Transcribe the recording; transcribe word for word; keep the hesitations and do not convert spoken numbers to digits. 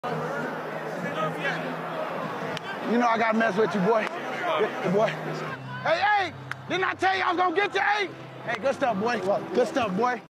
You know I gotta mess with you, boy. Yeah, boy. Hey, hey, didn't I tell you I was gonna get you? Hey, hey, good stuff, boy. Good stuff, boy.